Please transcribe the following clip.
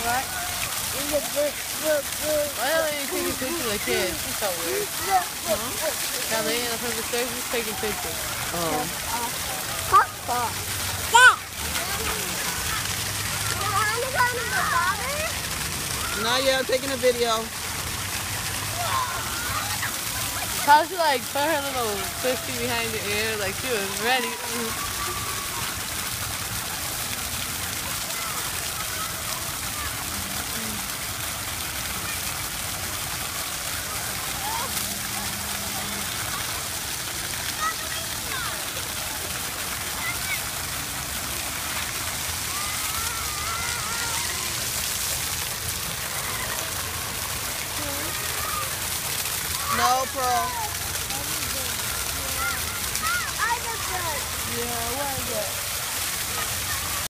right? Why are they taking pictures of kids? She's so weird. Now they in a perfect circle, she's taking pictures. Oh. Not yet, I'm taking a video. How she like put her little pussy behind the ear like she was ready. No, Pearl. Yeah, what is it?